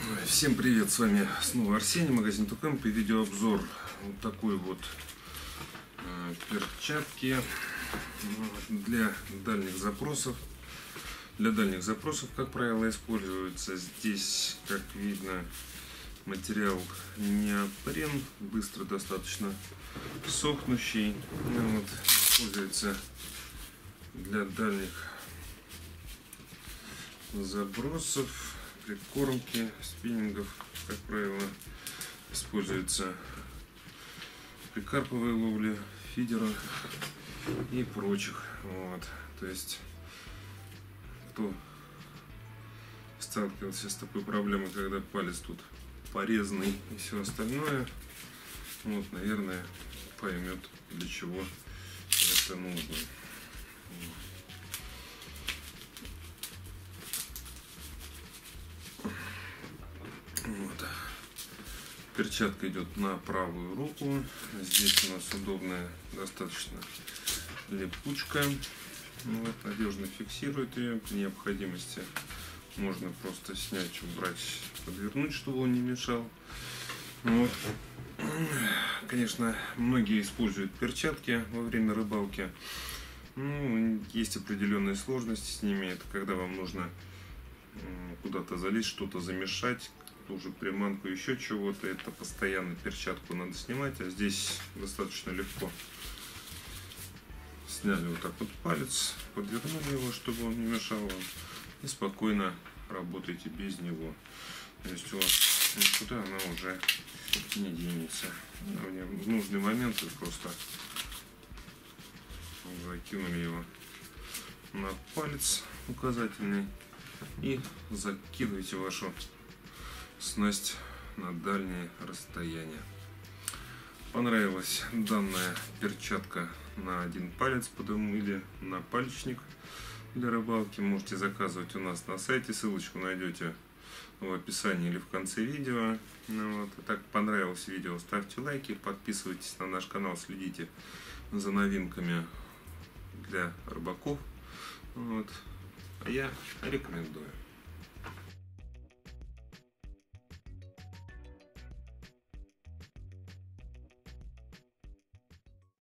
Всем привет, с вами снова Арсений, магазин Тукэмп, и видеообзор вот такой вот перчатки для дальних запросов. Для дальних запросов, как правило, используется здесь, как видно, материал неопрен, быстро достаточно сохнущий. Вот, используется для дальних забросов, прикормки, спиннингов, как правило, используется при карповой ловле, фидера и прочих. Вот. То есть, кто сталкивался с такой проблемой, когда палец тут порезанный и все остальное, вот, наверное, поймет, для чего это нужно. Вот. Перчатка идет на правую руку. Здесь у нас удобная достаточно липучка. Вот, надежно фиксирует ее. При необходимости можно просто снять, убрать, подвернуть, чтобы он не мешал. Вот. Конечно, многие используют перчатки во время рыбалки. Ну, есть определенные сложности с ними. Это когда вам нужно куда-то залезть, что-то замешать, ту же приманку, еще чего-то. Это постоянно перчатку надо снимать, а здесь достаточно легко. Сняли вот так вот палец, подвернули его, чтобы он не мешал вам, и спокойно работаете без него. То есть у вас никуда она уже не денется. В нужный момент вы просто закинули его на палец указательный и закидываете вашу снасть на дальние расстояния. Понравилась данная перчатка на один палец или на пальчик для рыбалки, можете заказывать у нас на сайте, ссылочку найдете в описании или в конце видео. Ну, вот. Так понравилось видео, ставьте лайки, подписывайтесь на наш канал, следите за новинками для рыбаков. Вот. А я рекомендую.